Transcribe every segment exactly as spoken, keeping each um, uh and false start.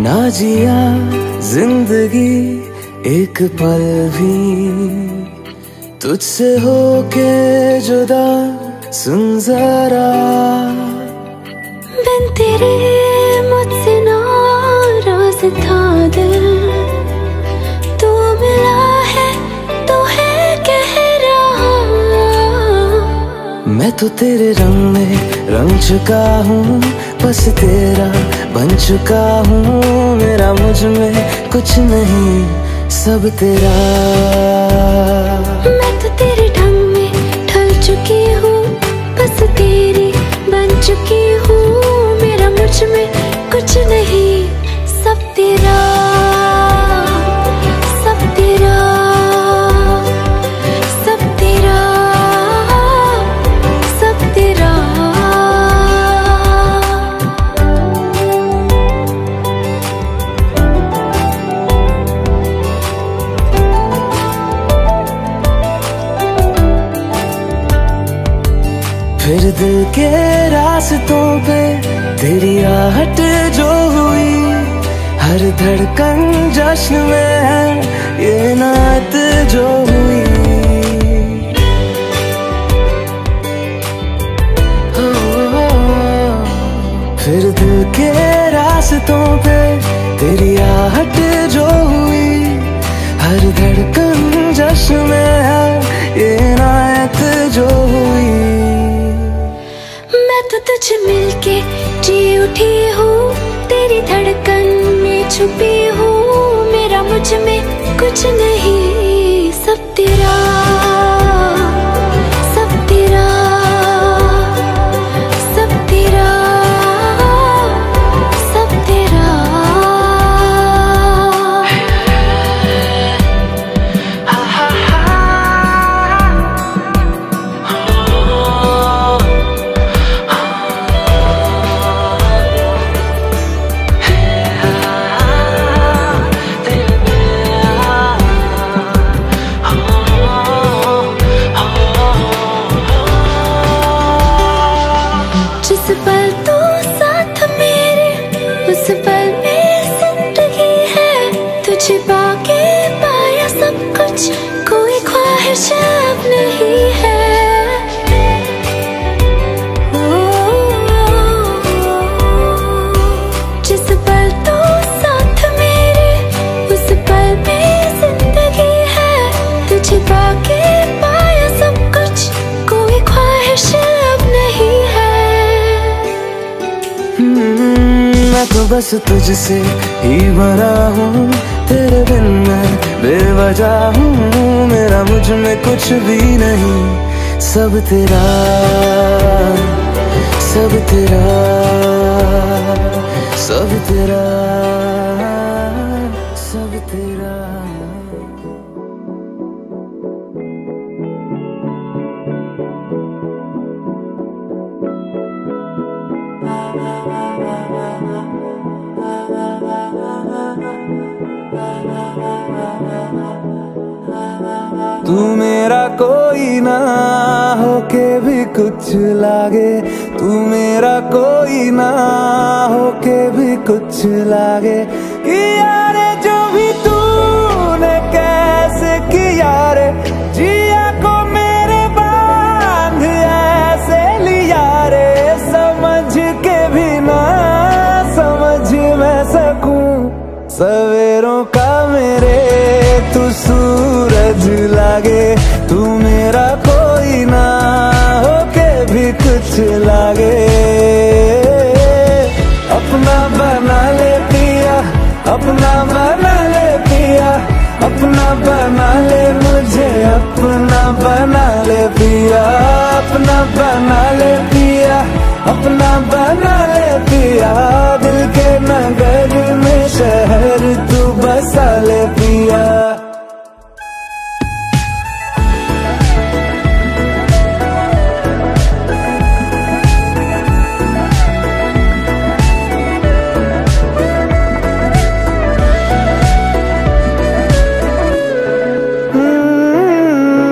ना जिया जिंदगी एक पल भी तुझसे होके जुदा, सुन जरा बिन तेरे मुझसे नाराज था दिल, तू मिला है तो है कह रहा। मैं तो तेरे रंग में रंग चुका हूँ, बस तेरा बन चुका हूँ। मेरा मुझ में कुछ नहीं, सब तेरा। मैं तो तेरे ढंग में ढल चुकी हूँ, बस तेरी बन चुकी हूँ। मेरा मुझ में कुछ नहीं, सब तेरा, सब तेरा, सब तेरा, सब तेरा। फिर दिल के रास्तों पे तेरी आहट जो हुई, हर धड़कन जश्न में है ये नात जो हुई। हो, हो, फिर दिल के रास्तों पे तेरी आहट जो हुई, हर धड़कन जश्न में है ये नात जो हुई। मैं तो तुझे मिलके जी उठी हूँ, तेरी धड़कन में छुपी हूँ। मेरा मुझ में कुछ नहीं, सब तेरा, सब तेरा, सब तेरा, सब तेरा। जिस पल तू साथ मेरे, उस पल में जिंदगी है। तुझे पाके पाया सब कुछ, कोई ख्वाहिश अब नहीं है। जिस पल तू साथ मेरे, उस पल में जिंदगी है। तुझे पाके पाया सब कुछ, कोई ख्वाहिश अब नहीं है। मैं तो बस तुझसे ही भरा हूँ, तेरे बिन मैं बेवजह हूँ। मेरा मुझ में कुछ भी नहीं, सब तेरा, सब तेरा, सब तेरा, सब तेरा। तू मेरा कोई ना होके भी कुछ लागे, तू मेरा कोई ना होके भी कुछ लागे। किया रे जो भी तूने कैसे किया रे, जिया को मेरे बांध ऐसे लिया रे। समझ के भी ना समझ मैं सकूं, सवेरों का मेरे तू सूरज लागे। तू मेरा कोई ना होके भी कुछ लागे। अपना बना ले पिया, अपना बना ले पिया, अपना बना ले मुझे, अपना बना ले पिया, अपना बना ले पिया, अपना बना ले पिया। दिल के नगर में शहर तू बसा ले पिया।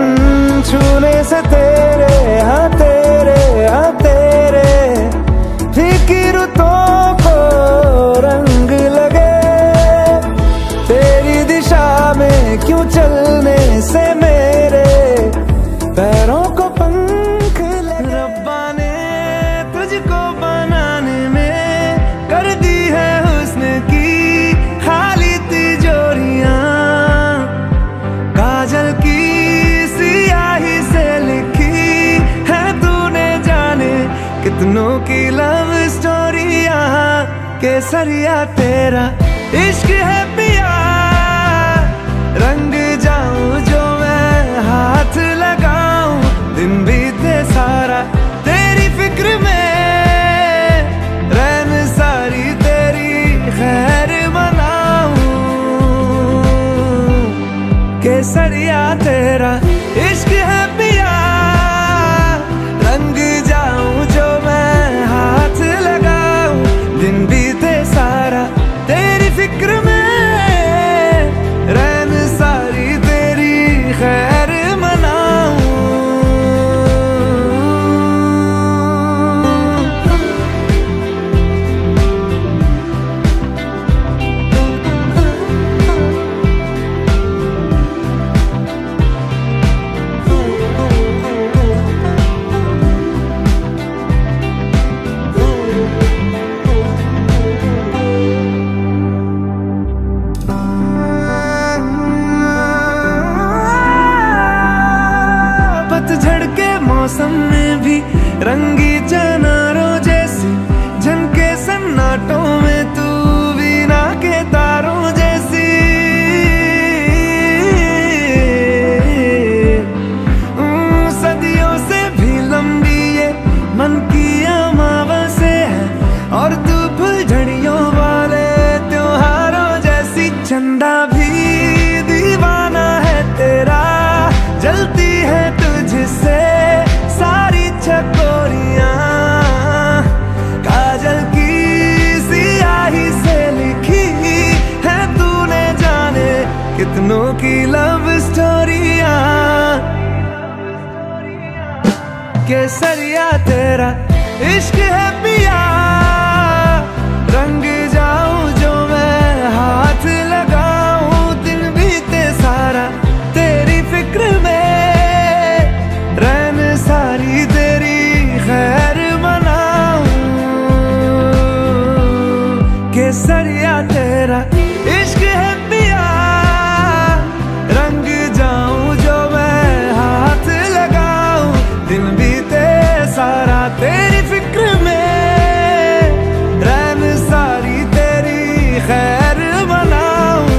छूने से तेरे, हाँ तेरे, हाँ तेरे केसरिया तेरा इश्क है पिया, रंग जाऊं जो मैं हाथ लगाऊं, दिन बीते सारा तेरी फिक्र में, रैन सारी तेरी खैर मनाऊं। केसरिया तेरा इश्क है पिया, रंग जाऊं जो मैं हाथ लगाऊं, दिन बीते सारा तेरी फिक्र में, रैन सारी तेरी खैर मनाऊं। पतझड़ के मौसम में भी रंगी चनारों जैसी झनके सन्नाटों में, तू वीणा के तारों जैसी। सदियों से भी लंबी ये मन की अमावस्या है, और तू फुलझड़ियों वाले त्योहारों जैसी। चंदा भी दीवाना है तेरा, जलती है तुझसे सारी चकोरियां, काजल की सियाही से लिखी है तूने जाने कितनों की लव स्टोरियां। केसरिया तेरा इश्क है पिया, रंग जाऊं जो मैं हाथ लगाऊं, दिन बीते सारा तेरी फिक्र में, रैन सारी तेरी खैर मनाऊं। केसरिया तेरा इश्क है पिया, रंग जाऊं जो मैं हाथ लगाऊं, दिन बीते सारा तेरी फिक्र में, रैन सारी तेरी खैर मनाऊं।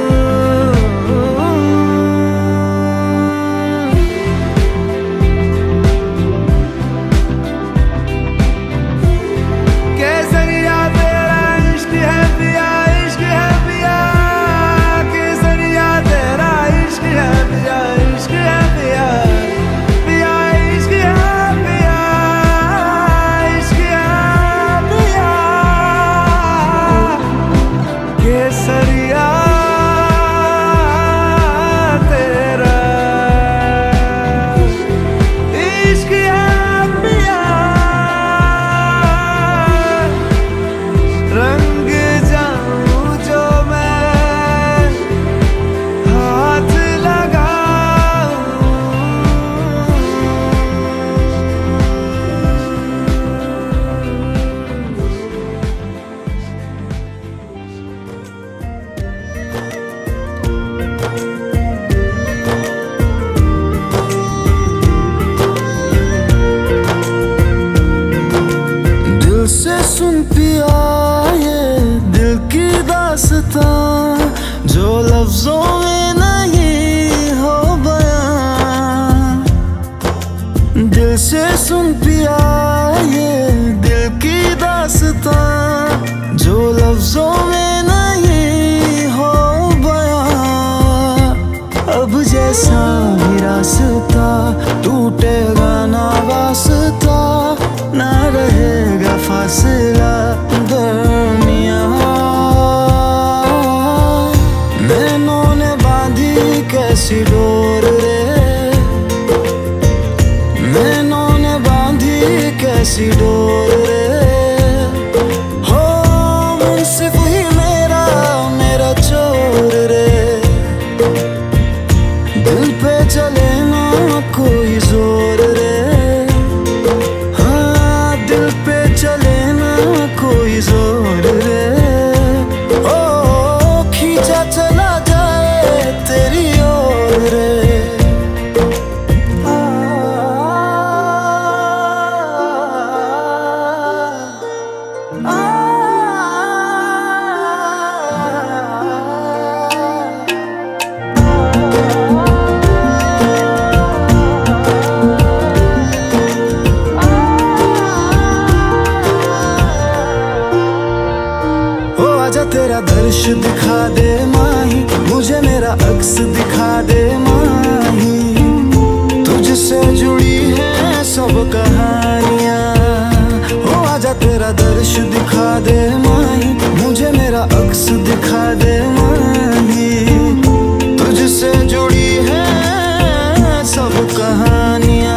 केसरिया तेरा इश्क है पिया, इश्क है पिया, केसरिया तेरा इश्क है पिया, इश्क है पिया, पिया इश्क है पिया, इश्क है पिया। केसरिया तेरा इश्क है पिया, रंग जाऊं जो मैं हाथ लगाऊं। दिल से सुन पिया ये दिल की दास्तां, जो लफ्जों में नहीं हो बयां। दिल से सुन पिया ये दिल की दास्तां, जो लफ्जों में नहीं हो बयां। अब जैसा भी रास्ता टूटेगा ना वास्ता, ना रहेगा फासला दरमियां। नैनों ने बांधी कैसी डोर रे, नैनों ने बांधी कैसी डोर रे, हो मुंसिफ ही मेरा मेरा चोर रे। दिल पे चले ना कोई जोर रे, हाँ दिल पे चले ना कोई जोर रे, ओ खींचा चला जाए तेरी ओर रे। आ, आ, तेरा दर्श दिखा दे माही, मुझे मेरा अक्स दिखा दे माही। तुझसे जुड़ी है सब कहानियाँ, हो आजा तेरा दर्श दिखा दे माही, मुझे मेरा अक्स दिखा दे माही। तुझसे जुड़ी है सब कहानियाँ।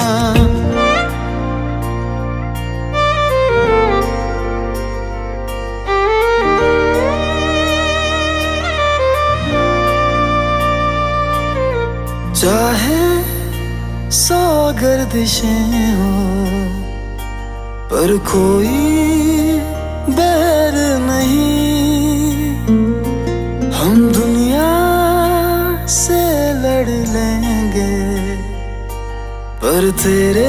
चाहे सौ गर्दिशें हो पर कोई बैर नहीं, हम दुनिया से लड़ लेंगे पर तेरे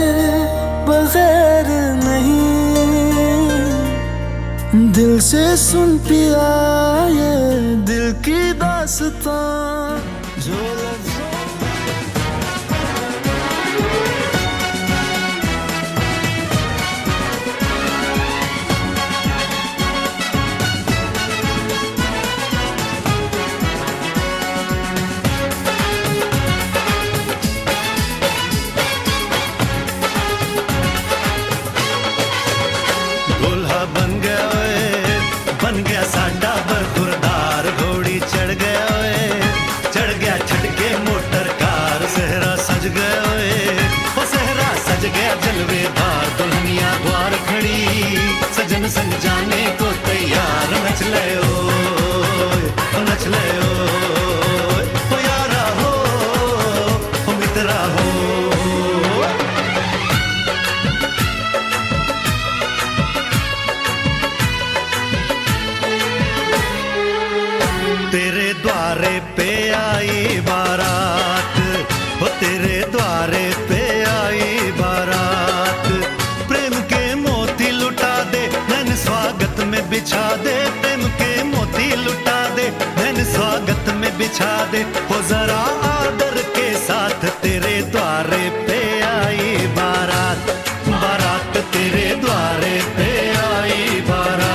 बगैर नहीं। दिल से सुन पिया ये दिल की दास्तां, जो लफ्ज़ साडा बरखुरदार घोड़ी चढ़ गया वे, चढ़ गया छड़के मोटर कार। सहरा सज गया वे, ओ सहरा सज गया जलवेदार। दुल्हनिया द्वार खड़ी सजन संग जाने को तैयार। नच ले ओ नच ले ओ यारा हो ओ मित्रा हो। तेरे द्वारे पे आई बारात, हो तेरे द्वारे पे आई बारात। प्रेम के मोती लुटा दे नैन स्वागत में बिछा दे। प्रेम के मोती लुटा दे नैन स्वागत में बिछा दे। हो जरा आदर के साथ तेरे द्वारे पे आई बारात। बारात तेरे द्वारे पे आई बारात।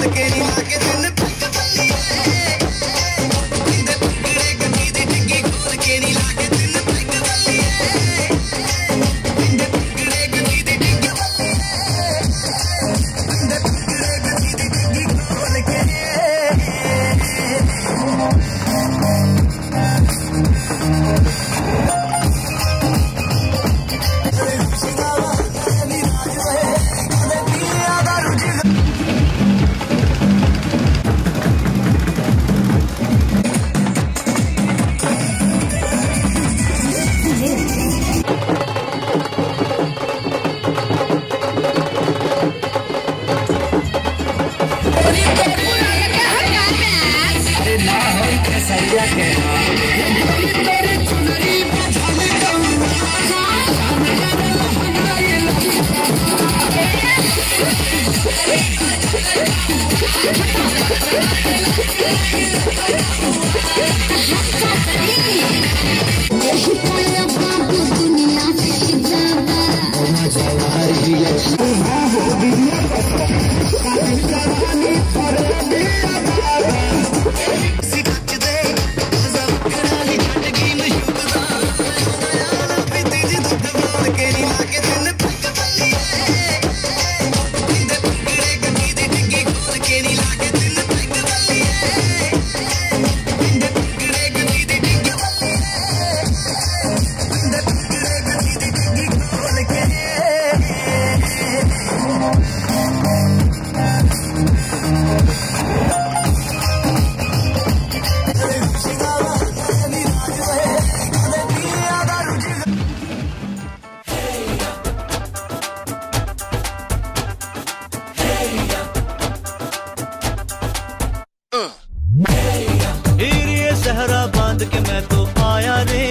सहरा बांध के मैं तो आया रे,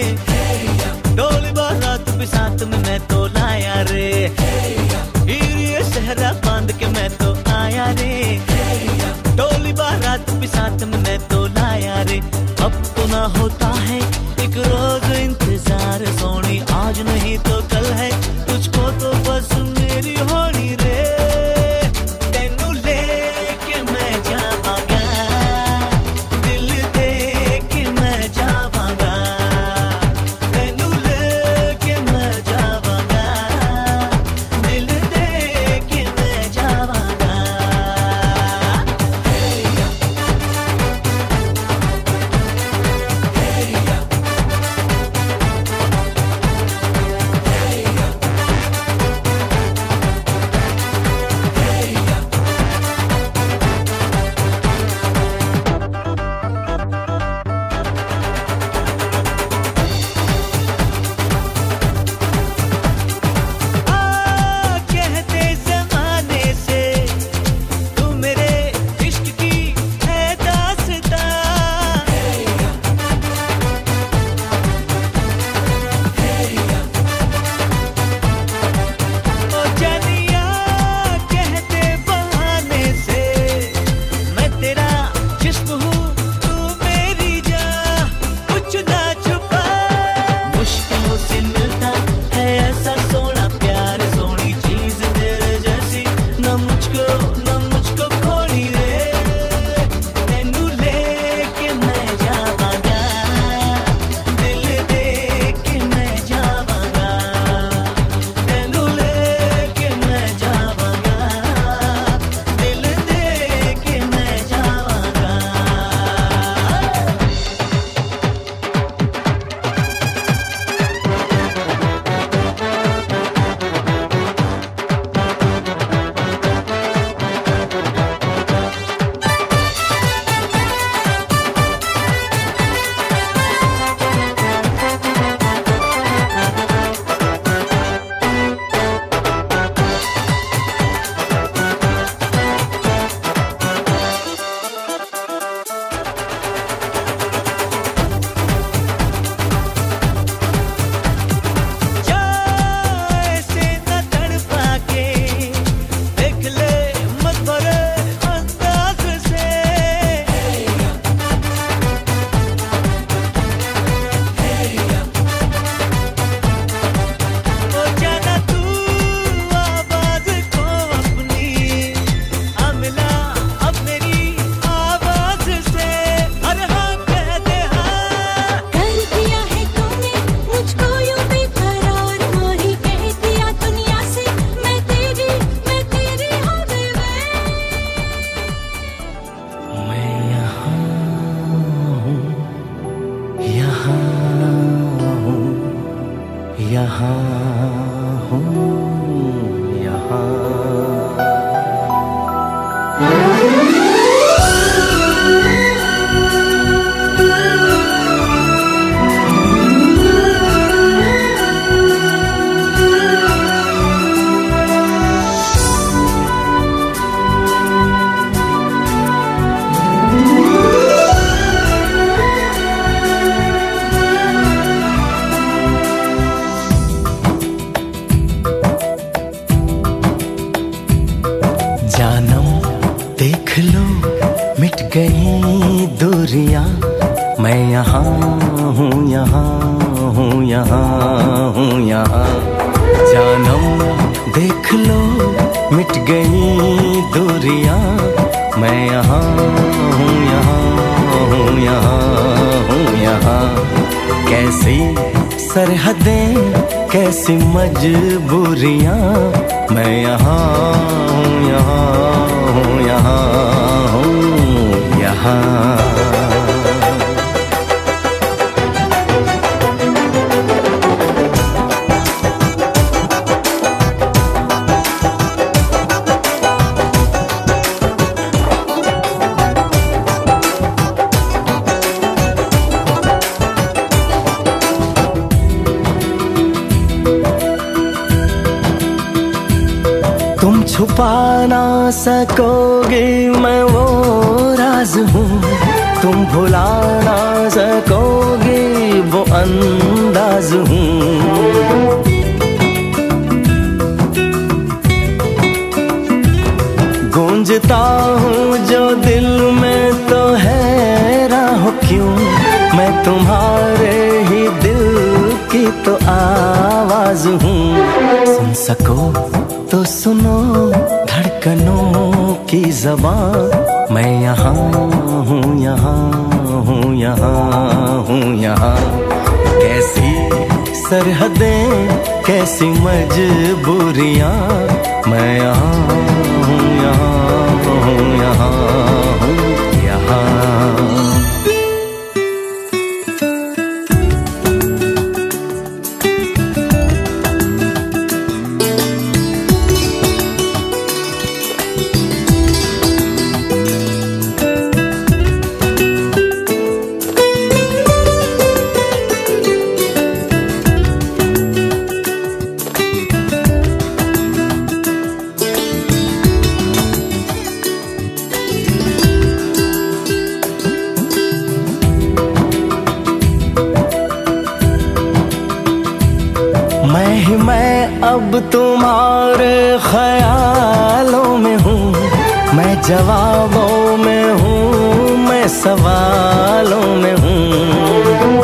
डोली बारात भी साथ में मैं तो लाया रे। ये सहरा बांध के मैं तो आया रे, डोली बारात भी साथ में मैं तो लाया रे। अब तो ना होता है एक रोज इंतजार सोनी, आज नहीं तो कल है तुझको तो बस मेरी होनी रे। तेनू लेके मैं जावांगा, दिल दे के मैं जावांगा। तेनू लेके मैं जावांगा, दिल दे के मैं जावांगा। Hey, यहाँ हूँ यहाँ। जानम देख लो मिट गई दूरियां, मैं यहाँ हूँ यहाँ हूँ यहाँ हूँ यहाँ। जानम देख लो मिट गई दूरियां, मैं यहाँ हूँ यहाँ हूँ यहाँ हूँ यहाँ। कैसी सरहदें कैसी मजबूरियां, मैं यहाँ हूँ यहाँ हूँ यहाँ हूँ यहाँ। तुम छुपा ना सकोगे मैं वो राज हूँ, तुम भुला ना सकोगे वो अंदाज हूँ। गूंजता हूँ जो दिल में तो हैरान हो क्यों, मैं तुम्हारे ही दिल की तो आवाज हूँ। सुन सको तो सुनो धड़कनों की ज़बान, मैं यहाँ हूँ यहाँ हूँ यहाँ हूँ यहाँ। कैसी सरहदें कैसी मजबूरियां, मैं यहाँ हूँ यहाँ हूँ यहाँ हूँ यहाँ। मैं ही मैं अब तुम्हारे ख्यालों में हूँ, मैं जवाबों में हूँ, मैं सवालों में हूँ।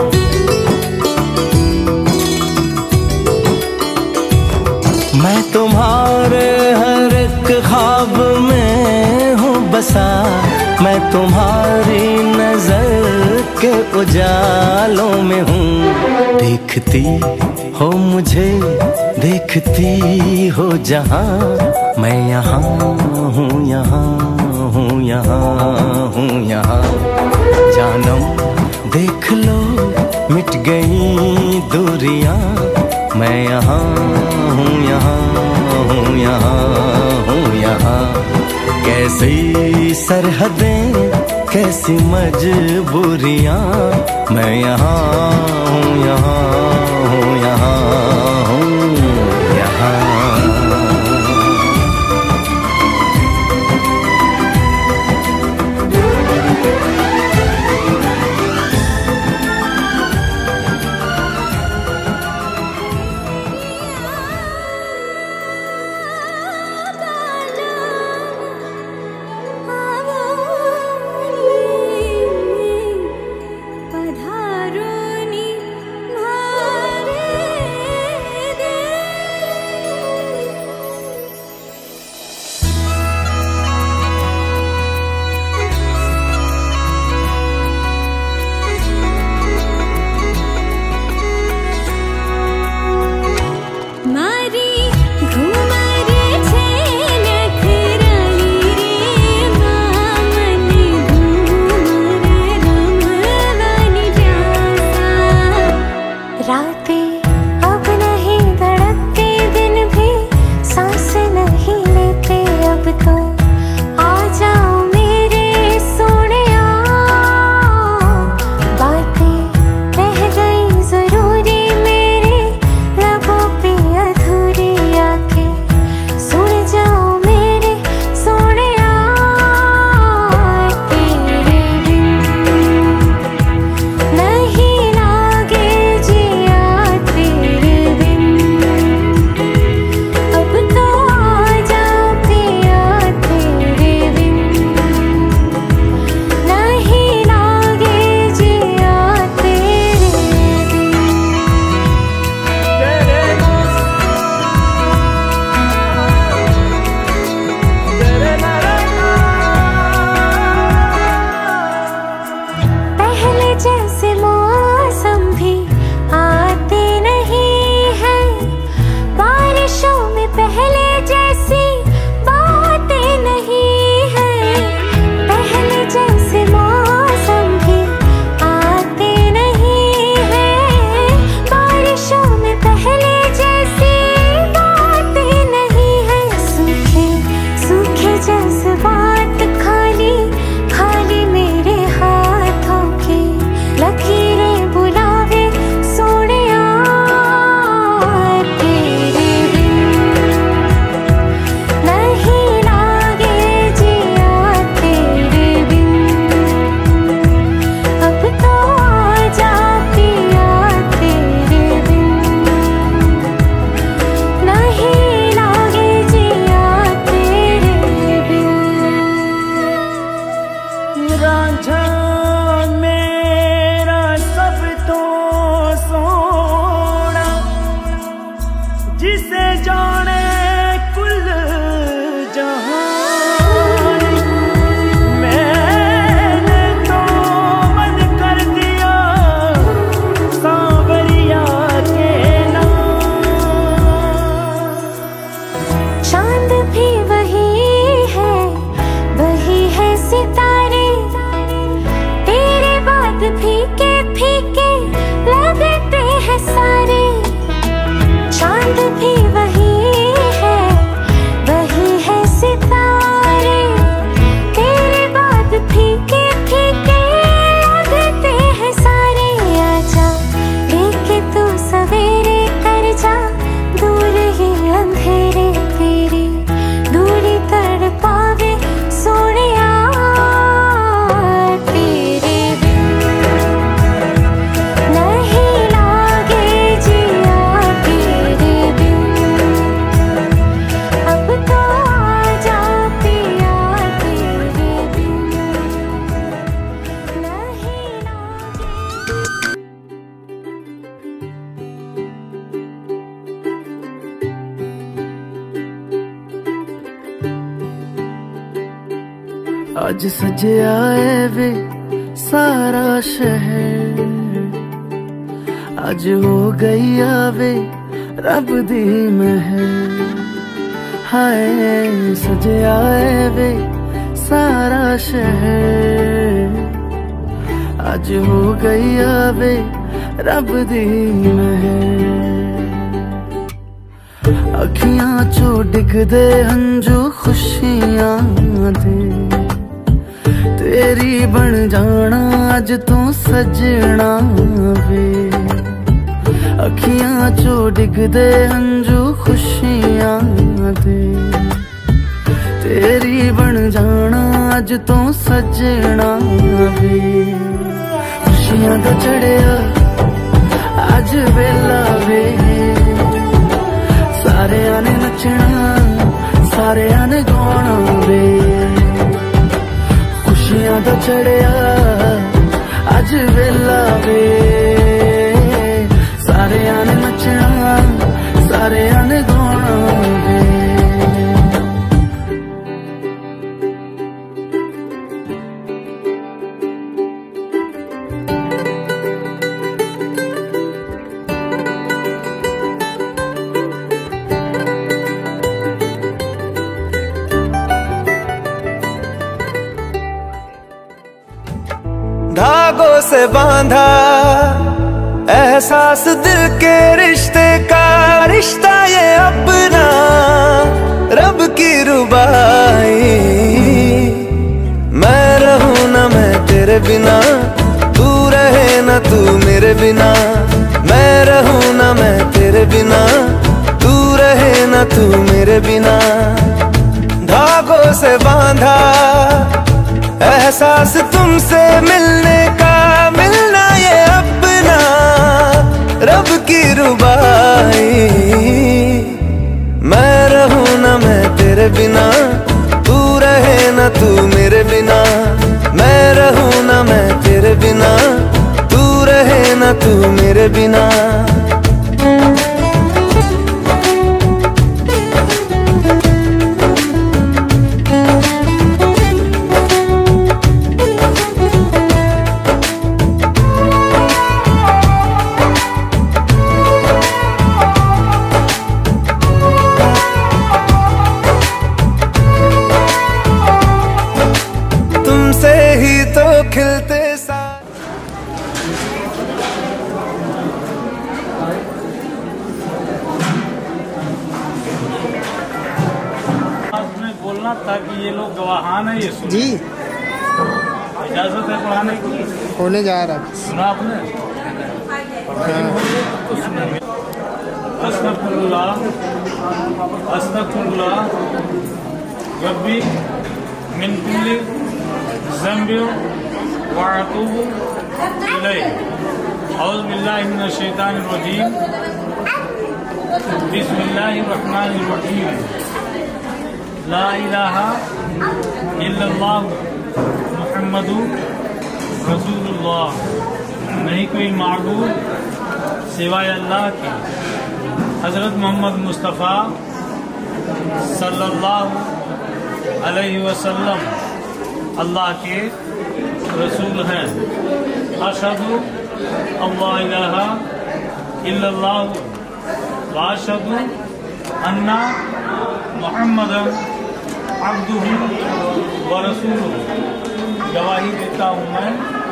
मैं तुम्हारे हर एक ख्वाब में हूँ बसा, मैं तुम्हारी नजर के उजालों में हूँ। देखती हो मुझे देखती हो जहाँ, मैं यहाँ हूँ यहाँ हूँ यहाँ हूँ यहाँ। जानम देख लो मिट गई दूरियां, मैं यहाँ हूँ यहाँ हूँ यहाँ हूँ यहाँ। कैसी सरहदें कैसी मजबूरियां, मैं यहाँ हूँ यहाँ हूँ यहाँ हूँ यहाँ। पधारोनी मारे रांझा मेरा सब तो सोना, जिसे जाने कुल जहान। मैंने तो मन कर दिया सांवरिया के नाम। चांद भी वही है, वही है सितारे, तेरे बाद फीके फीके लगते हैं सारे। चांद भी वही है, वही है सितारे, तेरे बाद फीके फीके लगते हैं सारे। आजा लेके तू सवेरे कर जा दूर ही अंधेरे, तेरी दूरी तड़पावे सोनिया तेरे बिन नहीं लागे जिया तेरे बिन। अब तो आजा पिया तेरे बिन नहीं लागे। आज सजया है वे सारा शहर, आज हो गई आवे रब दी महर। हाय सजया है वे सारा शहर, आज हो गई आवे रब दी महर। अखियां चो डिगदे हंजू खुशियां दे, तेरी बन जाना अज तू सजना वे। अखियां चो डिगदे हंजू खुशियां दे, तेरी बन जाना अज तू सजना वे। खुशियां दा चढ़िया अज वेला वे, सारेयां ने नचना सारेयां ने गाना वे। खुशियां दा चढ़िया अज वेला वे, सारेयां ने नचना सारेयां ने गाना वे। धागों से बांधा एहसास दिल के रिश्ते का, रिश्ता ये अपना रब की रुबाई। मैं रहूं ना मैं तेरे बिना, तू रहे ना तू मेरे बिना। मैं रहूं ना मैं तेरे बिना, तू रहे ना तू मेरे बिना। धागों से बांधा एहसास तुमसे मिलने का, मिलना ये अपना रब की रुबाई। मैं रहूं ना मैं तेरे बिना, तू रहे ना तू मेरे बिना। मैं रहूं ना मैं तेरे बिना, तू रहे ना तू मेरे बिना। खिलते सा आपने बोलना ताकि ये लोग गवाहान है ये सुन जी इजाजत है पढ़ाने की। होने जा रहा सुना आपने तो सुनेंगे। अस्तगफिरुल्लाह अस्तगफिरुल्लाह रब्बी मिन कुल्ली ज़ंबि व अतूबु इलैहि। औज़ु बिल्लाहि मिनश शैतानिर रजीम। बिस्मिल्लाहिर रहमानिर रहीम। ला इलाहा इल्लल्लाह मुहम्मद मुहम्मदु रसूलुल्लाह, नहीं कोई माबूद सिवाय अल्लाह के। हज़रत मोहम्मद मुस्तफ़ा सल्लल्लाहु अलैहि वसल्लम अल्लाह के रसूल हैं। अशहदु अल्ला इलाहा इल्लल्लाहु व अशहदु अन्ना मुहम्मदन अब्दुहु व रसूलुहु। गवाही देता हूँ मैं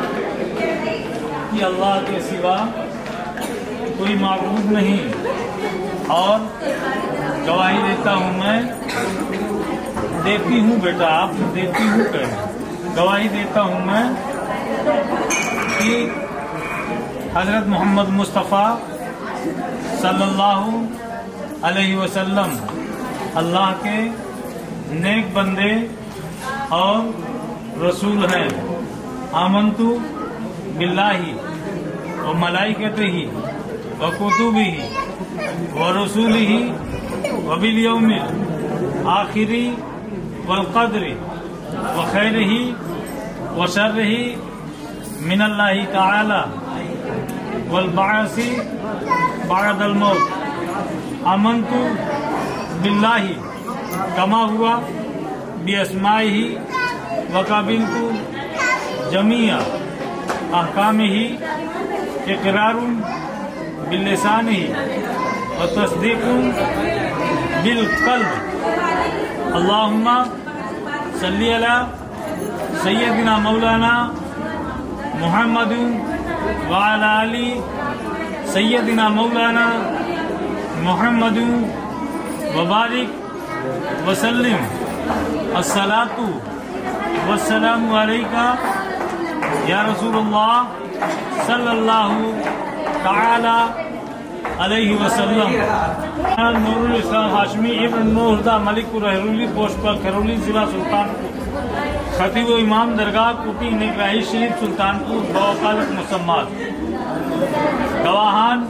कि अल्लाह के सिवा कोई माबूद नहीं, और गवाही देता हूँ मैं, देती हूँ बेटा, आप देती हूँ कह गवाही देता हूँ मैं कि हज़रत मोहम्मद मुस्तफ़ा सल्लल्लाहु अलैहि वसल्लम अल्लाह के नेक बंदे और रसूल हैं। आमंतु बिल्लाहि व मलाइकतिही व कुतुबिही व रसूलिही व बिल यौमिल आखिरी वल क़द्रि व खैरिही व शर्रिही मिनल्लाहि तआला वल बाअसी बअदल मौत। आमंतु बिल्लाहि कमा हुआ बिअस्माइही व क़बिलतु जमीआ अहकामिही इक़रारुन बिल्लिसानिही व तस्दीक़ुन बिलक़ल्ब। अल्लाहुम्मा सल्ली अला सय्यदिना मौलाना मुहम्मदिन व अला आलि सय्यदिना मौलाना मुहम्मदिन व बारिक व सल्लिम। अस्सलातु वस्सलामु अलैका या रसूलुल्लाह सल्लल्लाहु तआला अलैहि वसल्लम। नूरुल इस्लाम हाशमी इब्न नूरदा मलिकुर रहरुली पोस्ट पर खैरुली जिला सुल्तानपुर। खतीब व इमाम दरगाह कुटी निगराही शरीफ सुल्तानपुर बवकालत मुसम्मात। गवाहान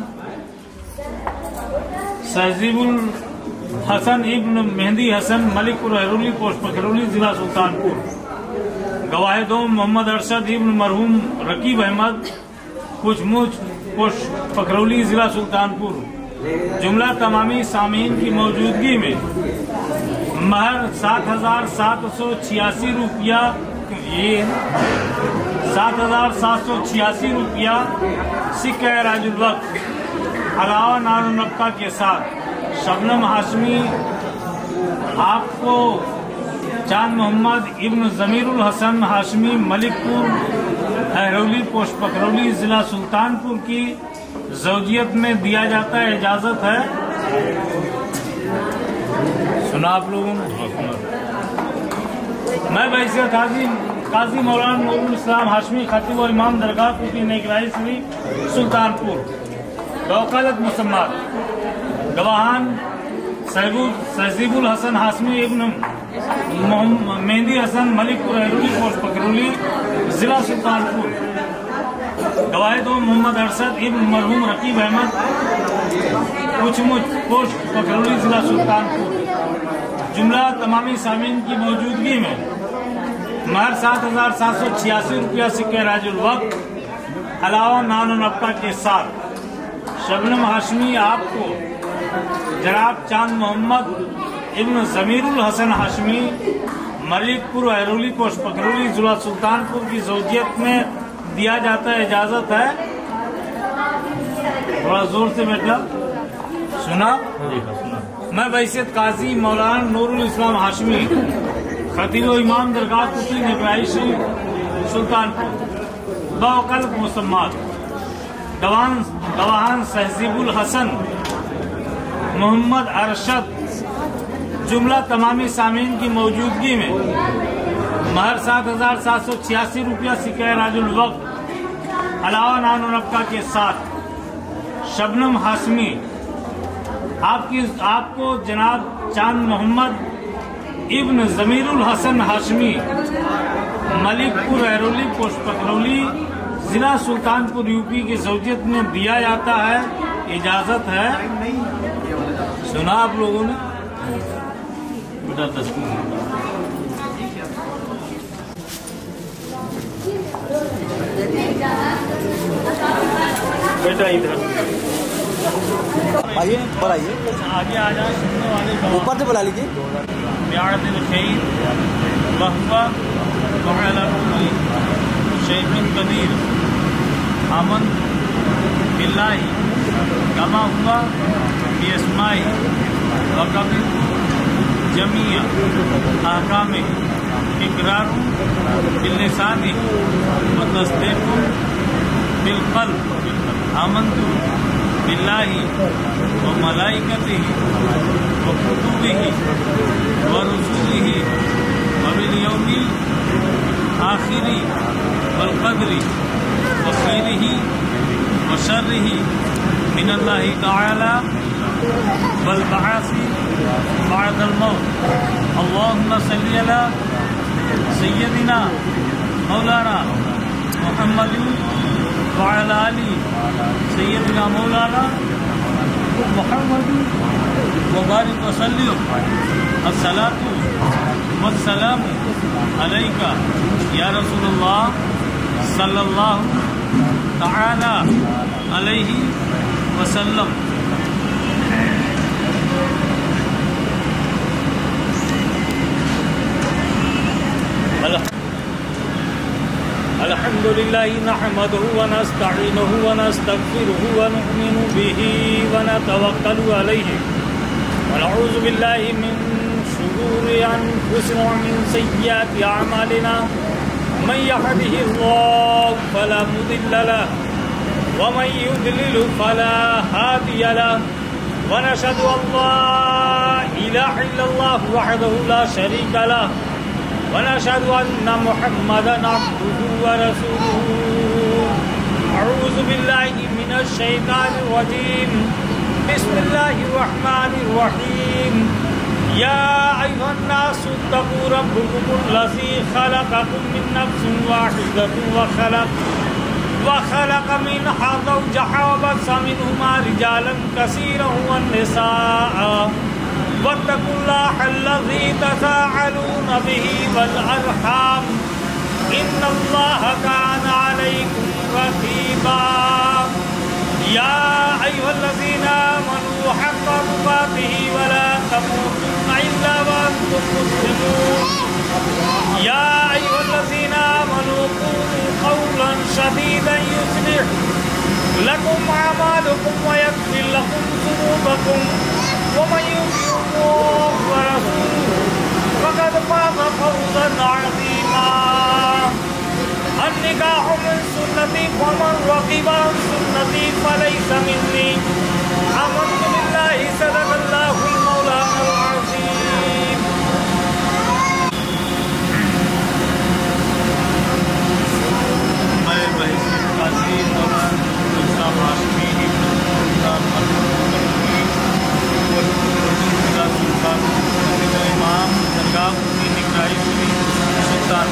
सहजीबुल हसन इब्न मेहंदी हसन मलिकुर रहरुली पोस्ट पर खैरुली जिला सुल्तानपुर। गवाह दो मोहम्मद अरशद इब्न मरहूम रकीब अहमद कुछ मुझ पोस्ट पखरौली जिला सुल्तानपुर। जुमला तमामी सामीन की मौजूदगी में महर सात हजार सात सौ छियासी रुपया ये सात हजार सात सौ छियासी रुपया सिक्का राजुल वक्त अलावा नानो नक्का के साथ शबनम हाशमी आपको चांद मोहम्मद इब्न जमीरुल हसन हाशमी मलिकपुर अहरौली पोस्ट पखरौली जिला सुल्तानपुर की ज़ौजियत में दिया जाता है। इजाजत है? सुना आप लोगों ने? मैं वैसे काजी काजी मौलाना नूरुल इस्लाम हाशमी खतीब और इमाम दरगाह कुटी निगराही शरीफ सुल्तानपुर बवकालत मुसम्मात। गवाहान सहजीबुल हसन हाशमी इब्न मेहंदी हसन मलिकपुर अहरौली पोस्ट पखरौली जिला सुल्तानपुर। गवाह दो मोहम्मद अरशद इब्न मरहूम रकीब अहमद कुछमुच पोस्ट पखरौली जिला सुल्तानपुर। जुमला तमामी सामीन की मौजूदगी में महर सात हजार सात सौ छियासी रुपया सिक्के राजुल वक्त अलावा नानो नक्का के साथ शबनम हाशमी आपको जनाब चांद मोहम्मद इब्न जमीरुल हसन हाशमी मलिकपुर अहरौली पोस्ट पखरौली जिला सुल्तानपुर की ज़ौजियत में दिया जाता है। इजाजत है? थोड़ा जोर से बैठा। सुना? मैं वैसे काजी मौलाना नूरुल इस्लाम हाशमी खतीब व इमाम दरगाह कुटी निगराही शरीफ सुल्तानपुर बवकालत मुसम्मात। गवाहान गवाहान सहजीबुल हसन मोहम्मद अरशद जुमला तमामी सामीन की मौजूदगी में महर सात हजार सात सौ छियासी रुपया सिक्का राजुल वक्त अलावा नानो नक्का के साथ शबनम हाशमी आपकी आपको जनाब चांद मोहम्मद इब्न जमीरुल हसन हाशमी मलिकपुर अहरौली पोस्ट पखरौली जिला सुल्तानपुर यूपी की ज़ौजियत में दिया जाता है। इजाजत है? सुना आप लोगों ने? बेटा बेटा इधर आइए ऊपर आइए, आगे आ जाए सुनने वाले गवाह। ऊपर से बुला लीजिए। प्यार दिल खैर वहवा वअला कुल्ली शैइन कदीर आमन बिल्लाहि कमा हुआ बिअस्माई व कबिल जमीअ अहकामे इकरारु बिल्लिसानि व तस्दीक़ु बिलक़ल्ब आमन्तु बिल्लाहि व मलाइकतिहि व कुतुबिहि व रुसुलिहि व बिल यौमिल आखिरि वल क़द्रि व खैरिहि व शर्रिहि मिनल्लाहि तआला वल बअसी बअदल मौत। अल्लाहुम्मा सल्लि अला सय्यदिना मौलाना मुहम्मदिन व अला आलि सय्यदिना मौलाना मुहम्मदिन व बारिक व सल्लिम। अस्सलातु वस्सलामु अलैका या रसूलल्लाह सल्लल्लाहु तआला अलैहि वसल्लम। अल्हम्दुलिल्लाहि नहमदुहु व नस्तईनुहु व नस्तगफिरुहु व नु'मिनु बिही व नतवक्कलु अलैहि व नऊज़ु बिल्लाहि मिन शुरूरि अनफुसिना व मिन सय्यिआति अअमालिना। मन यहदिहिल्लाहु फला मुदिल्ल लहु व मन युद्लिलहु फला हादिय लहु व नशहदु अल्ला इलाहा इल्लल्लाहु वहदहु ला शरीका लहु व नशहदु अन्ना मुहम्मदन अब्दुहु व रसूलुहु। अऊज़ु बिल्लाहि मिनश शैतानिर रजीम। बिस्मिल्लाहिर रहमानिर रहीम। या अय्युहन नासु इत्तक़ू रब्बकुमुल्लज़ी खलक़कुम मिन नफ्सिन वाहिदतिन व खलक़ व खलक़ मिनहा ज़ौजहा व बस्सा मिनहुमा रिजालन कसीरन व निसाअ वत्तकुल्लाहल्लज़ी तसाअलून बिही वल अरहाम इन्नल्लाहा काना अलैकुम रक़ीबा। या अय्युहल्लज़ीना आमनू हक़्क़ तुक़ातिही व ला तमूतुन्ना इल्ला व अंतुम मुस्लिमून। या अय्युहल्लज़ीना आमनू क़ूलू क़ौलन सदीदन युस्लिह लकुम अअमालकुम व यग़फिर लकुम ज़ुनूबकुम व मन युति'िल्लाह व रसूलहु फ़क़द फ़ाज़ फ़ौज़न अज़ीमा। अन्निकाहु मिन सुन्नती फ़मन रग़िबा अन सुन्नती फ़लैसा मिन्नी। आमन्तु बिल्लाहि सदक़ल्लाहुल मौलानाल अज़ीम। मैं बहसीत काज़ी मौलाना इस्लाम हाशमी इमाम दरगाह की निगरानी श्री सुल्तान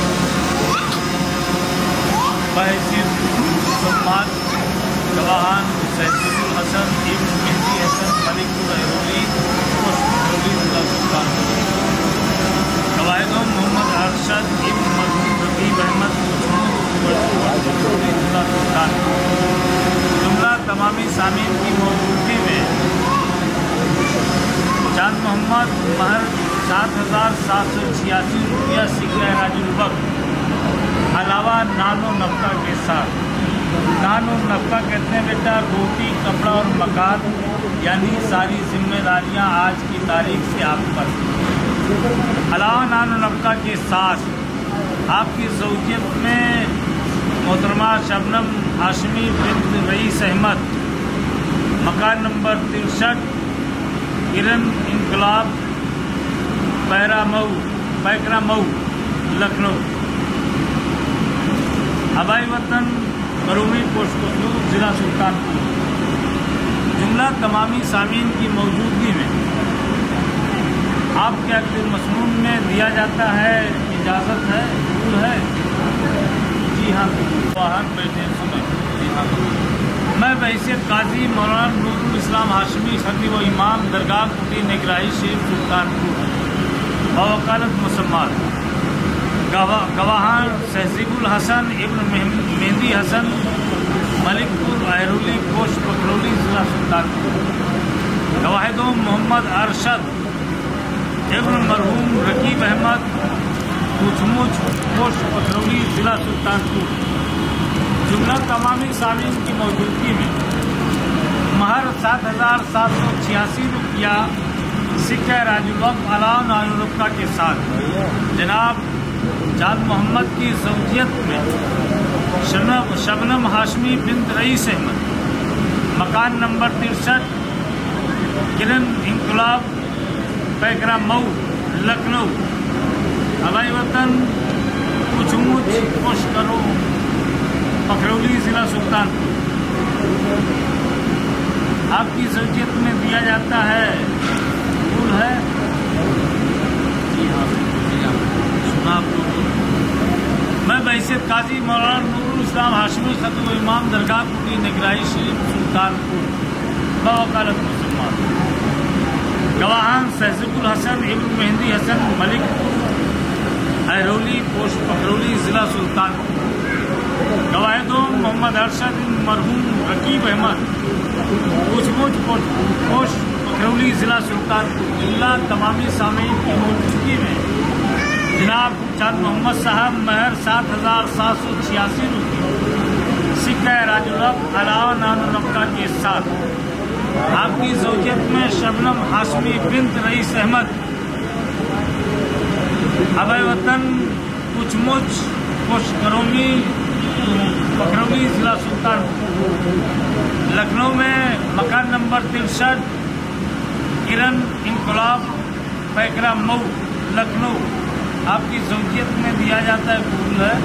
बहसीत सम्मान गवाहान सैयदुल हसन इब्न मेहदी हसन मलिकुल अहरोली सुल्तान कवायद मोहम्मद अरशद इब्न मजहूर रकीब अहमद सुल्तान जुमला तमामी सामीन की मौजूदगी में चांद मोहम्मद महर सात हज़ार सात सौ छियासी रुपया सिक्का राजुल वक्त अलावा नानो नफ़ा के साथ। नानो नफ़ा कहते हैं बेटा रोटी कपड़ा और मकान यानी सारी जिम्मेदारियां आज की तारीख से आप पर। अलावा नानो नफ़ा के साथ आपकी ज़ौजियत में मोहतरमा शबनम हाशमी बिन्त रईस अहमद मकान नंबर तिरसठ किरण इनकलाब पैरा मऊ पैकरा मऊ लखनऊ। हवाई वतन बरूनी पोस्ट जिला सुल्तानपुर। जुमला तमामी सामीन की मौजूदगी में आपके अक्ल मसनून में दिया जाता है। इजाज़त है, कबूल है? जी हाँ, वाहन बैठे सुने। जी हाँ, मैं बहैसियत काजी मौलाना नूरुल इस्लाम हाशमी खतीब व इमाम दरगाह कुटी निगराही शेख सुल्तानपुर बवकालत मुसम्मात गवाहान सहजीबुल हसन इब्न मेहंदी हसन मलिकपुर अहरुली पोस्ट पखरौली जिला सुल्तानपुर। गवाहिदों मोहम्मद अरशद इब्न मरहूम रकीब अहमद कुछमुच पोस्ट पखरौली जिला सुल्तानपुर। जुमला तमामी सामीन की मौजूदगी में महर सात हजार सात सौ छियासी रुपया सिक्का राजुल अलान अनुरुपा के साथ जनाब जान मोहम्मद की ज़ौजियत में शबनम शबनम हाशमी बिन्त रईस अहमद, मकान नंबर तिरसठ, किरण इंकलाब पैकरा मऊ लखनऊ, हवाई वतन कुछमुच पोस्ट करो पखरौली जिला सुल्तानपुर। आपकी ज़ौजियत में दिया जाता है फूल है जी हाँ सुना आप लोगों। मैं बैसियत काजी मौलाना नूरुल इस्लाम हाशमी खतीब इमाम दरगाह कुटी निगराही शरीफ सुल्तानपुर बवकालत मुसलमान। गवाहान सहजीबुल हसन इब्न मेहंदी हसन मलिकपुर अहरौली पोस्ट पखरौली जिला सुल्तानपुर। गवाहिदों मोहम्मद अरशद मरहूम रकीब अहमद कुछमुच पोस्ट पखरौली जिला सुल्तानपुर। जुमला तमामी सामीन की मौजूदगी में जनाब चांद मोहम्मद साहब महर सात हजार सात सौ छियासी रुपये सिक्का राजुलब अलावा नानुनक्का के साथ आपकी ज़ौजियत में शबनम हाशमी बिन्त रईस अहमद, हवाई वतन कुछमुच पोस्ट करोमी पखरौली जिला सुल्तानपुर। लखनऊ में मकान नंबर तिरसठ, किरण इंकलाब पैकरा मऊ लखनऊ। आपकी ज़ौजियत में दिया जाता है फूल है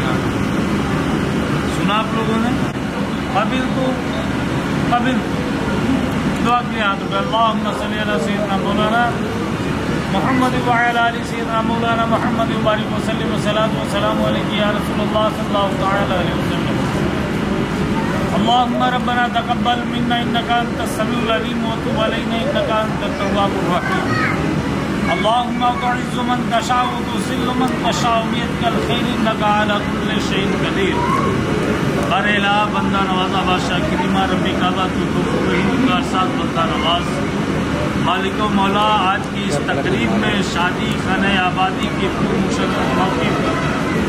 सुना आप लोगों ने। कबिल को कबिल दुआ के हाथ पर अल्लाहुम्मा सल्ली अला सय्यिदना मौलाना मुहम्मद व अला आलि सय्यिदना मौलाना मुहम्मद व बारिक व सल्लिम व सलातु व सलामु अलैका या रसूलल्लाह सल्लल्लाहु तआला अलैहि वसल्लम। अल्लाहुम्मा रब्बना तक़ब्बल मिन्ना इन्नका अंतस समीउल अलीम व तुब अलैना इन्नका अंतत तव्वाबुर रहीम। अल्लाहुम्मा तुइज़्ज़ु मन तशाउ व तुज़िल्लु मन तशाउ बियदिकल खैर इन्नका अला कुल्लि शैइन क़दीर। बरेला बंदा नवाजा बादशाह करीमा रब्बी काबा तू तो रहीम का साथ बंदा नवाज मालिक व मौला। आज की इस तकरीब में शादी खाने आबादी के मुशर्रफ मौके पर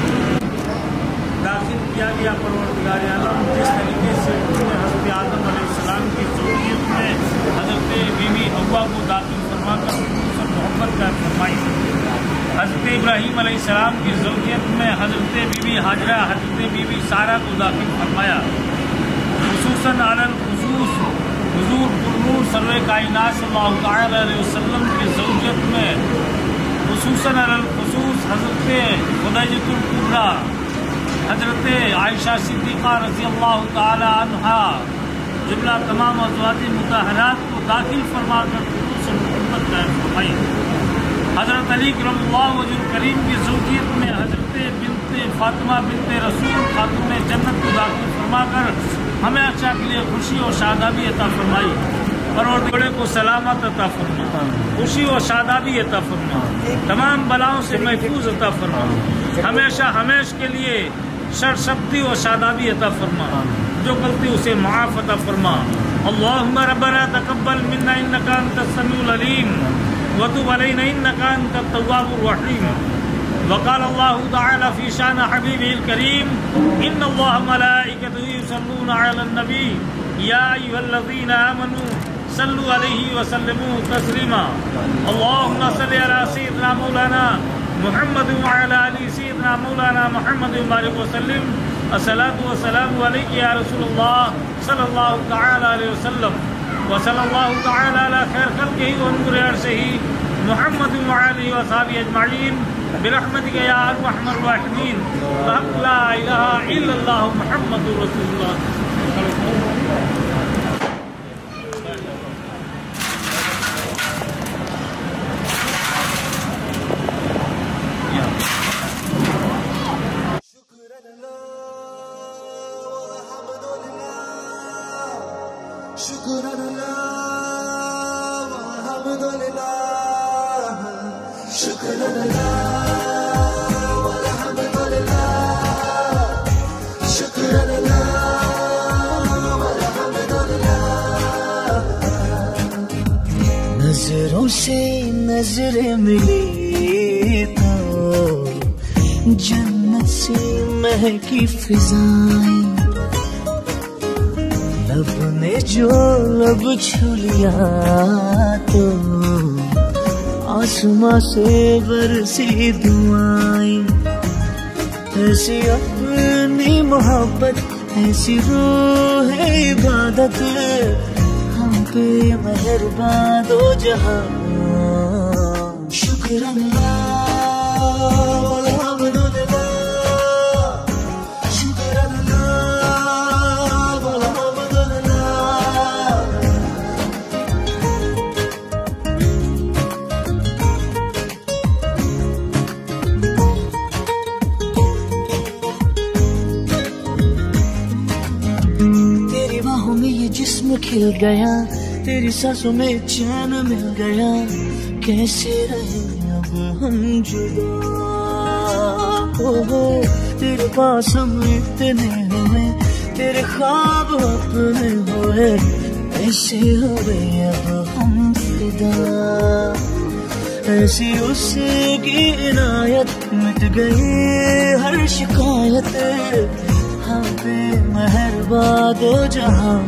दाखिल किया गया परवरदिगार आलम जिस तरीके से उन्होंने हज़रत आदम अलैहिस्सलाम की ज़ुर्रियत में हज़रत बीवी हव्वा को दाखिल फरमाकर मोहब्बत का फरमाई। हज़रत इब्राहीम अलैहिस्सलाम की ज़ौजियत में हज़रत बीबी हाजरा हज़रत बीबी सारा को दाखिल फरमाया। खुसूसन अलल खुसूस हुज़ूर कुल्लूर सर्वे कायनात सल्लल्लाहु तआला अलैहि वसल्लम की ज़ौजियत में खुसूसन अलल खुसूस हज़रत खुदैजतुल कुबरा हज़रत आयशा सिद्दीक़ा रज़ियल्लाहु तआला अन्हा जुमला तमाम अज़वाज मुतहरात को दाखिल फरमाकर मोहब्बत का फरमाई। हज़रत अली करमल्लाहु वजहुल करीम की ज़ौजियत में हज़रत बिन्ते फातिमा बिन्ते रसूल खातून जन्नत को दाखिल फरमाकर हमें अच्छा के लिए खुशी और शादाबी अता फरमाई। परवरदिगार को सलामत अता फरमा, खुशी और शादाबी अता फरमा, तमाम बलाओं से महफूज अता फरमा, हमेशा हमेश के लिए शर्शब्दी और शादाबी अता फरमा, जो गलती उसे माफ़ अता फरमा। अल्लाहुम्मा रब्बना तक़ब्बल मिन्ना इन्नका अंतस समीउल अलीम व तुब अलैना इन्नका अंतत तव्वाबुर रहीम। वक़ाल अल्लाहु तआला फ़ी शान हबीबिल करीम इन्नल्लाह व मलाइकतहु युसल्लूना अलन नबी या अय्युहल्लज़ीना आमनू सल्लु अलैहि व सल्लिमू तस्लीमा। अल्लाहुम्मा सल्लि अला सय्यिदिना मौलाना मुहम्मद व अला आलि सय्यिदिना मौलाना मुहम्मद व बारिक व सल्लिम। अस्सलातु वस्सलामु अलैका या रसूलल्लाह सल्लल्लाहु तआला अलैहि वसल्लम व सल्लल्लाहु तआला अला खैर खल्क़िही व नूरि अर्शिही मुहम्मद व आलिहि व सहाबिही अजमईन बिरहमतिका या अरहमर राहिमीन। ला इलाहा इल्लल्लाह मुहम्मदुर रसूलुल्लाह। शुक्र से नजरें मिली तो जन्नत से महकी फिजाएं, लब ने जो लब छू लिया तो आसमां से बरसी दुआएं। ऐसी अपनी मोहब्बत, ऐसी रूह इबादत, हम पे मेहरबान दो जहां। शुक्र अल्लाह अल्हम्दुलिल्लाह, शुक्र अल्लाह अल्हम्दुलिल्लाह। तेरी बाहों में ये जिस्म खिल गया, तेरी सांसों में चैन मिल गया, कैसे रहे अब हम जुदा। हो हो तेरे पास हम इतने हुए, तेरे ख्वाब अपने हुए, ऐसे हुए अब हम फिदा। ऐसी उसकी इनायत, मिट गई हर शिकायत, हम पे मेहरबान दो जहां।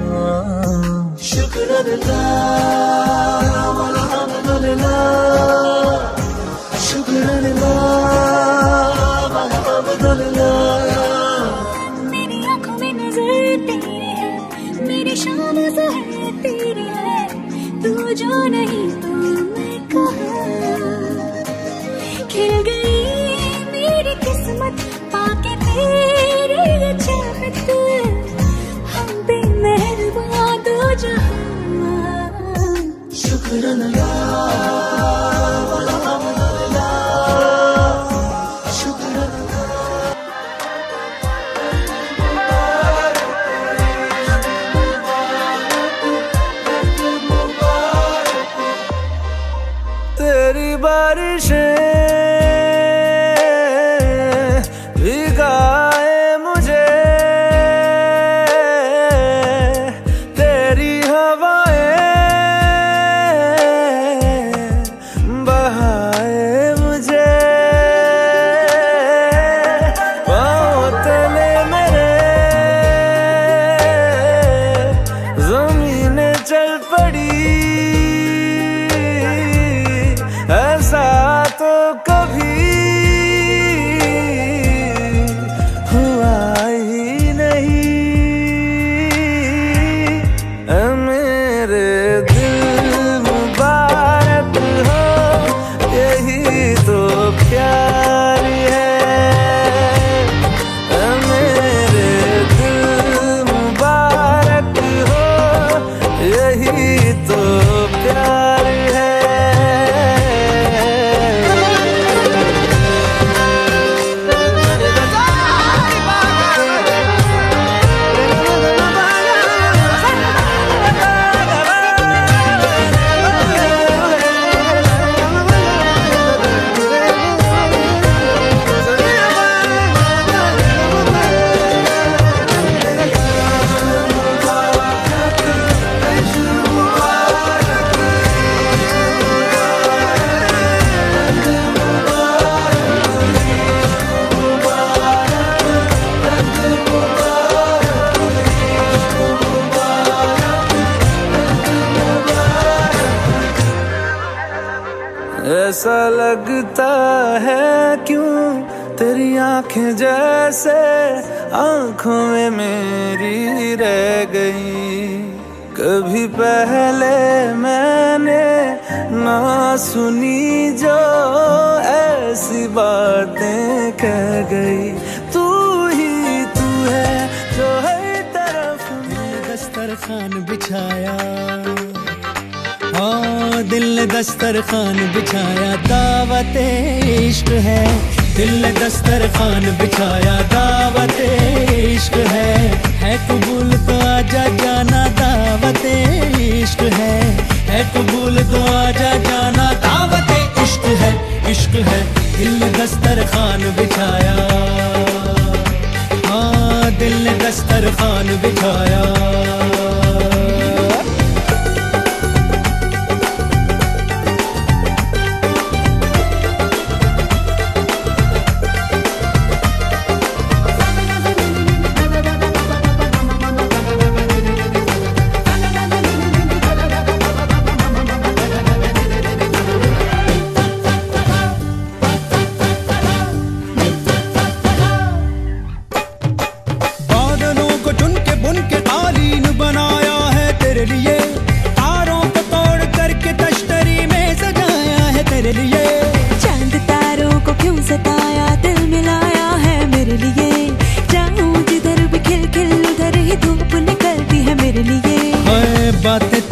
शुक्र अल्लाह अल्हम्दुलिल्लाह, शुक्र अल्लाह अल्हम्दुलिल्लाह। मेरी आंखों में नजर तेरी है, मेरी शान ज़हर तेरी है, तू जो नहीं तो मैं कहाँ। खिल गई मेरी किस्मत पाके तेरी ये चाहत, हम पे मेहरबान दो जहां। शुक्र अल्लाह अल्हम्दुलिल्लाह, शुक्र तेरी बारिशें भिगाए मुझे, तेरी हवाएं बहाए मुझे। पाँव तले मेरे ज़मीनें चल पड़ी, ऐसा तो कभी हुआ ही नहीं। ऐ मेरे दिल मुबारक हो, यही तो प्यार है। ऐ मेरे दिल मुबारक हो, यही तो प्यार है। ऐसा लगता है क्यों तेरी आंखें जैसे आंखों में मेरी रह गई। कभी पहले मैंने ना सुनी जो ऐसी बातें कह गई। तू ही तू है जो हर तरफ में दस्तरखान बिछाया, हाँ दिल ने दस्तरखान बिछाया, दावत इश्क है। दिल ने दस्तरखान बिछाया, दावत इश्क है। है कबूल तो आजा जाना, दावत इश्क है। है कबूल तो आजा जाना, दावत इश्क है, इश्क है। दिल ने दस्तरखान बिछाया, हाँ दिल ने दस्तरखान बिछाया।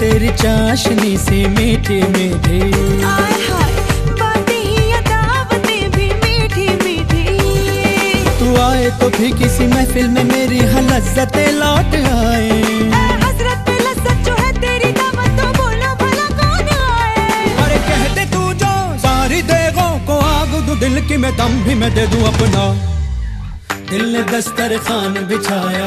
तेरी चाशनी सी मीठी मीठी। आय हाय बातें ही अदावतें भी मीठी मीठी। तू आए तो भी किसी महफिल में मेरी लज्जतें लौट आए। हसरत पे लज्जत जो है तेरी दावत तो बोलो भला कौन आए। अरे कह दे तू जो सारी देगों को आग दू दिल की मैं दम भी मैं दे दूं अपना। दिल ने दस्तरखान बिछाया,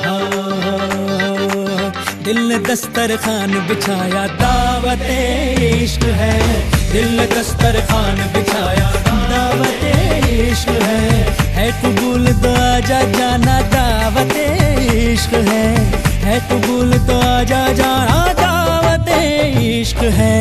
दिल ने दस्तरखान बिछाया, दावते इश्क है। दिल ने दस्तरखान बिछाया, दावते इश्क है। है कबूल तो आजा जाना, दावते इश्क है। है कबूल तो आजा जाना, दावते इश्क है।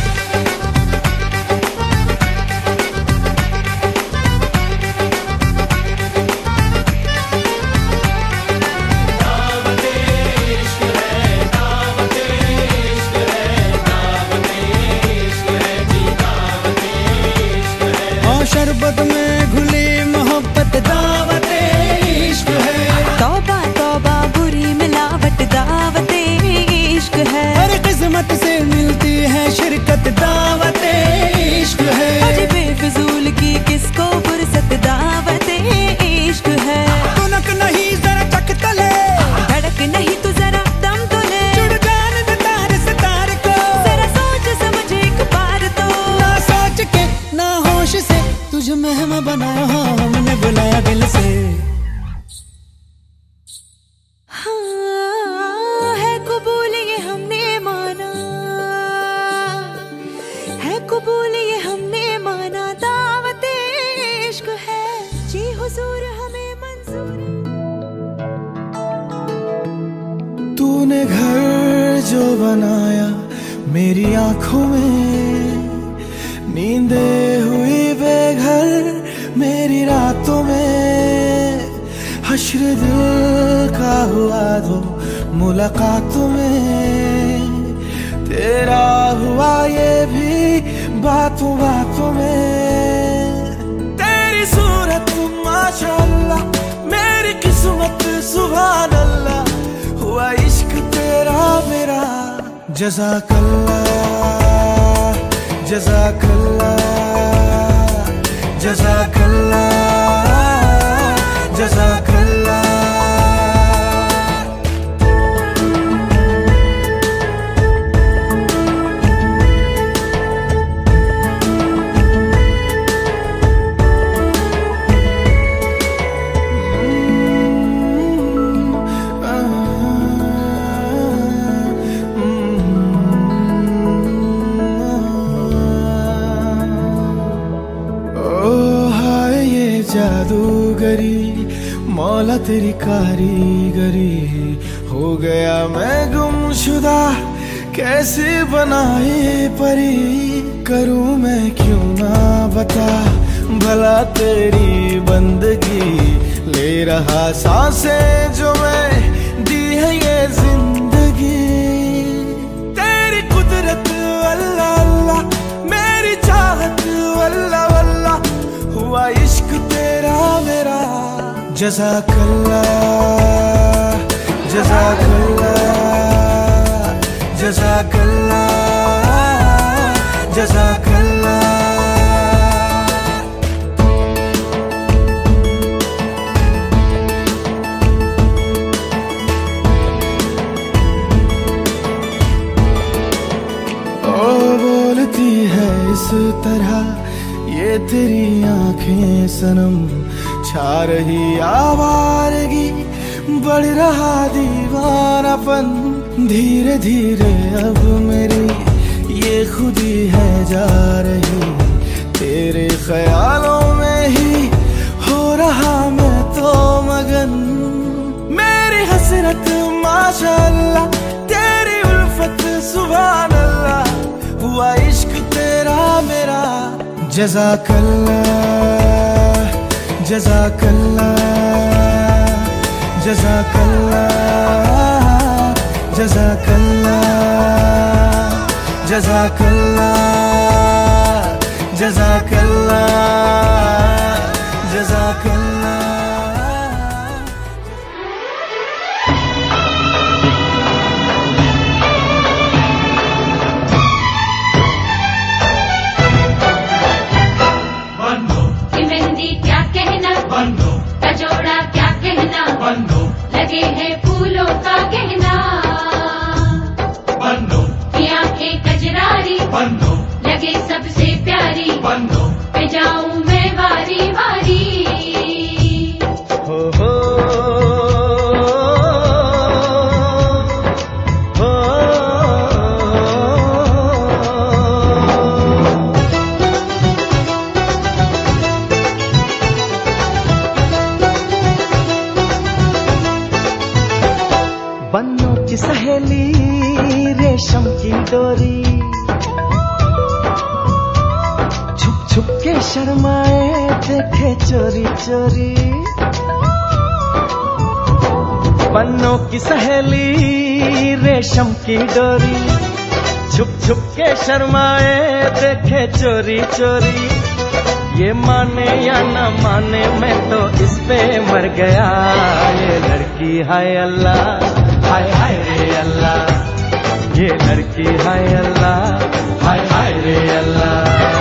शरबत में घुली मोहब्बत, दावते इश्क है। तौबा तौबा बुरी मिलावट, दावते इश्क है। हर किस्मत से मिलती है शिरकत, दावते इश्क है। अजी बेफिजूल की किसको फुर्सत, दावते इश्क है। तुनक नहीं जरा चक तले, धड़क नहीं तू जरा दम तो ले। जुड़ जान दे तार से तार को, जरा सोच समझ एक बार तो। ना सोच के ना होश से तुझे मेहमा बनाया, हमने बुलाया दिल से। हाँ है कबूल ये हमने माना, है कबूल ये हमने माना, दावते इश्क है। जी हुजूर हमें मंजूर। तूने घर जो बनाया मेरी आंखों में, नींदे हुई बेघर मेरी रातों में। हश्र दिल का हुआ दो मुलाकातों में, तेरा हुआ ये भी बातों बातों में। तेरी सूरत माशाअल्लाह, मेरी किस्मत सुभान अल्लाह, हुआ इश्क तेरा मेरा। जज़ाकल्लाह जज़ाकल्लाह जज़ाकल्लाह जज़ाकल्लाह। जादूगरी मौला तेरी कारीगरी, हो गया मैं गुमशुदा कैसे बनाए परी। करूं मैं क्यों ना बता भला तेरी बंदगी, ले रहा सांसें जो मैं दी है ये जिंदगी। तेरी कुदरत अल्लाह अल्लाह, मेरी चाहत वल्ला वल्ला, हुआ इश्क तेरा मेरा। जज़ाकल्लाह जज़ाकल्लाह जज़ाकल्लाह जज़ाकल्लाह। ओ बोलती है इस तरह ये तेरी आंखें सनम, छा रही आवारगी, बढ़ रहा दीवानापन। धीरे धीरे अब मेरी ये खुदी है जा रही, तेरे ख्यालों में ही हो रहा मैं तो मगन। मेरी हसरत माशाअल्लाह, तेरी उल्फत सुभान अल्लाह, हुआ इश्क तेरा मेरा। जज़ाकल्लाह जज़ाकल्लाह जज़ाकल्लाह जज़ाकल्लाह जज़ाकल्लाह जज़ाकल्लाह जज़ाकल्लाह। पन्नों की सहेली रेशम की डोरी, छुप छुप के शर्माए देखे चोरी चोरी। पन्नों की सहेली रेशम की डोरी, छुप छुप के शर्माए देखे चोरी चोरी। ये माने या ना माने मैं तो इस पे मर गया। ये लड़की हाय अल्लाह, हाय हाय रे अल्लाह। ये लड़की हाय अल्लाह, हाय हाय रे अल्लाह।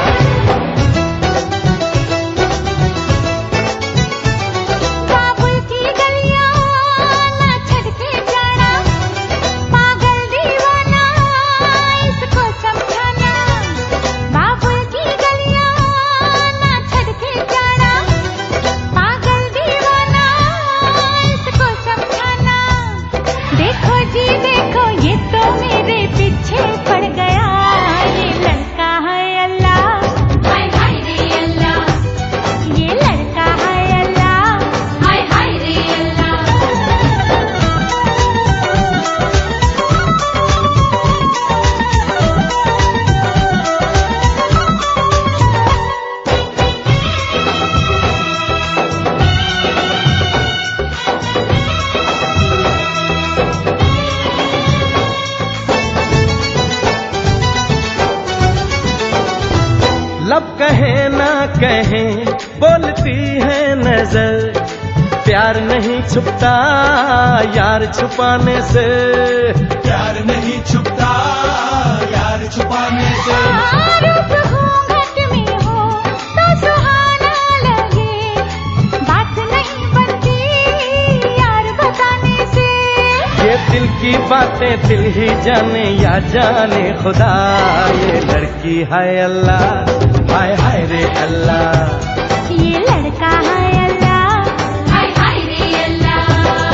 लब कहे ना कहे बोलती है नजर, प्यार नहीं छुपता यार छुपाने से। प्यार नहीं छुपता यार छुपाने से। रूप घूंघट में हो तो सुहाना लगे, बात नहीं बनती यार बताने से। ये दिल की बातें दिल ही जाने या जाने खुदा। ये लड़की हाय अल्लाह, हाय हाय रे अल्लाह। ये लड़का हाय अल्लाह, हाय हाय रे अल्लाह।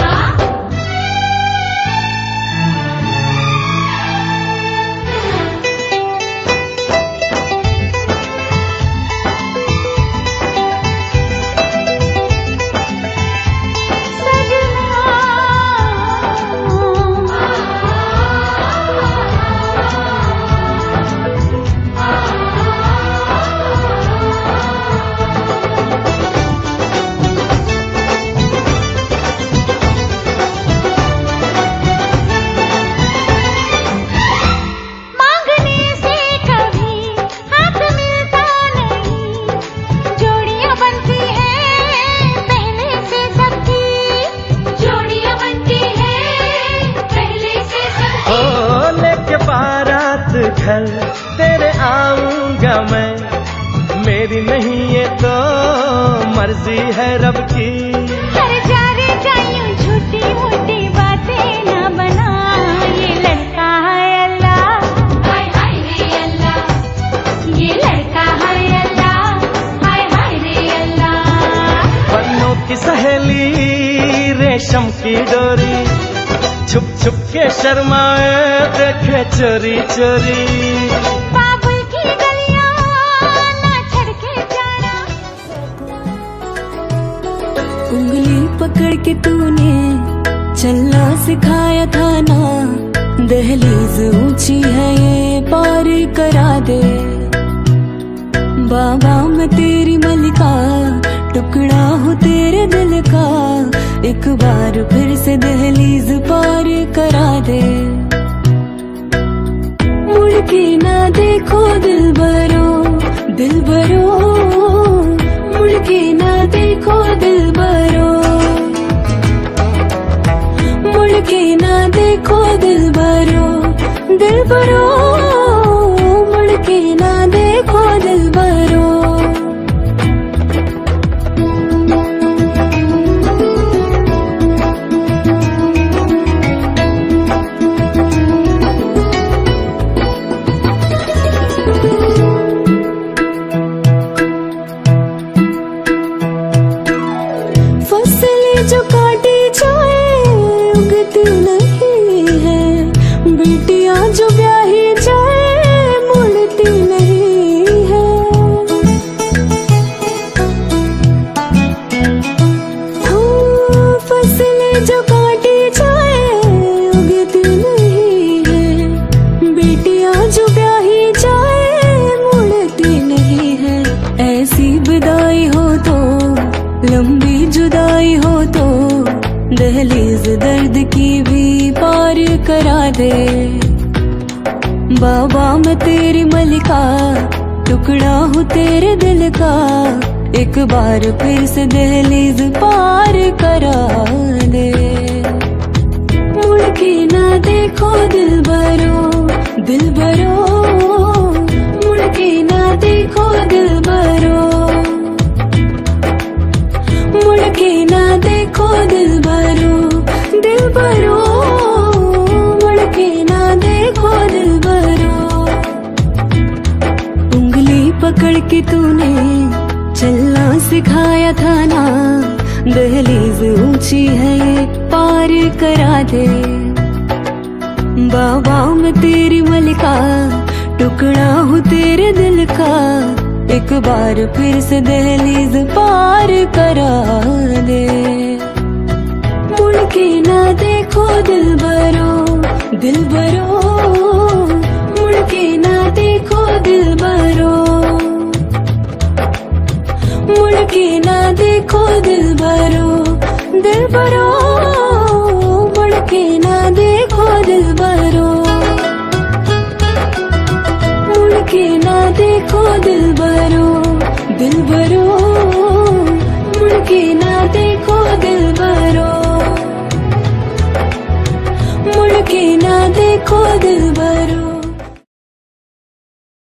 घर तेरे आऊंगा मैं, मेरी नहीं ये तो मर्जी है रब की। हर जा रे जायूं छोटी मोटी बातें ना बना। ये लड़का है अल्लाह, हाय हाय रे अल्लाह। ये लड़का है अल्लाह, हाय हाय रे अल्लाह। पन्नों की सहेली रेशम की डोरी, छुप छुप के शर्माए देखे चोरी चोरी। बाबुल की गलियां ना छड़ के जाना। उंगली पकड़ के तूने चलना सिखाया था ना, दहलीज ऊंची है ये पार करा दे। बाबा मैं तेरी मलिका, टुकड़ा हूँ तेरे दिल का, एक बार फिर से दहलीज पार करा दे। मुड़ के ना देखो दिल भरो दिल भरो, मुड़ के ना देखो दिल भरो, मुड़ के ना देखो दिल भरो दिल भरो, मुड़ के ना देखो दिल भरो। जो काटे जाए उगती नहीं है, बेटियां जो ब्याही जाए मुड़ती नहीं है। हो फसलें जो काटे जाए दहलीज दर्द की भी पार करा दे। बाबा मैं तेरी मलिका, टुकड़ा हूँ तेरे दिल का, एक बार फिर से दहलीज पार करा दे। मुड़ के ना देखो दिल भरो, दिल भरो, मुड़ के ना देखो दिल भरो, मुड़ के ना देखो दिल भरो, दिल भरो, मुड़ के ना देखो दिल भरो। उंगली पकड़ के तूने चलना सिखाया था ना, दहलीज ऊंची है ये पार करा दे। बाबा मैं तेरी मलिका, टुकड़ा हूँ तेरे दिल का, एक बार फिर से दहलीज पार करा दे। मुड़ के ना देखो दिल भरो, दिल भरो, मुड़ के ना देखो दिल भरो, मुड़ के ना देखो दिल भरो, दिल भरो, मुड़ के ना देखो दिल भरो, मुड़ के ना देखो दिल भरो, दिल भरो, मुड़ के ना देखो दिल भरो, मुड़ के ना देखो दिल भरो।